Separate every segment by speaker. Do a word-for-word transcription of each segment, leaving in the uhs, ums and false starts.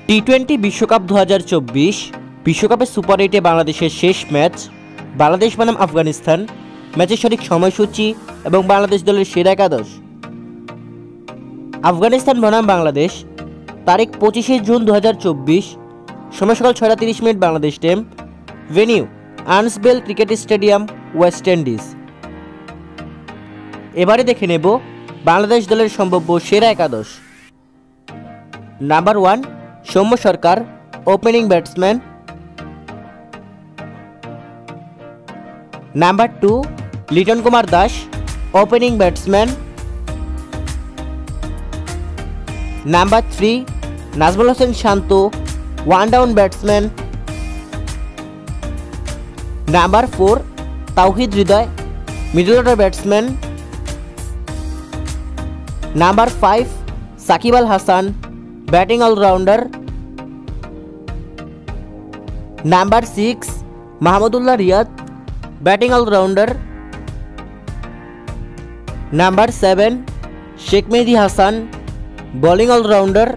Speaker 1: T twenty বিশ্বকাপ দু হাজার চব্বিশ বিশ্বকাপের সুপার এইটে বাংলাদেশের শেষ ম্যাচ বাংলাদেশ বনাম আফগানিস্তান। ম্যাচের সঠিক সময়সূচি এবং বাংলাদেশ দলের সেরা একাদশ। আফগানিস্তান বনাম বাংলাদেশ, তারিখ পঁচিশে জুন দু হাজার চব্বিশ, সময় সকাল ছয়টা তিরিশ মিনিট Bangladesh time, venue Arnos Vale cricket stadium, West Indies. এবারে দেখে নেব বাংলাদেশ দলের সম্ভাব্য সেরা একাদশ। Number one, Soumya Sarkar, opening batsman. Number two, Liton Kumar Das, opening batsman. Number three, Najmul Hossain Shanto, one down batsman. Number four, Towhid Hridoy, middle order batsman. Number five, Shakib Al Hasan, batting allrounder. Number six, Mahmudullah Riyad, batting allrounder. Number seven, Sheikh Mehedi Hasan, bowling allrounder.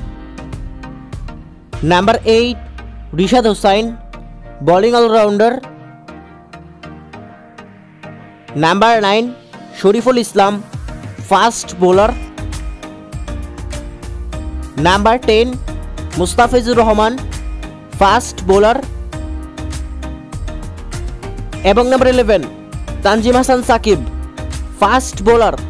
Speaker 1: Number eight, Rishad Hossain, bowling allrounder. Number nine, Shoriful Islam, fast bowler. Number ten, Mustafizur Rahman, fast bowler. এবং number eleven, Tanzim Hasan Sakib, fast bowler.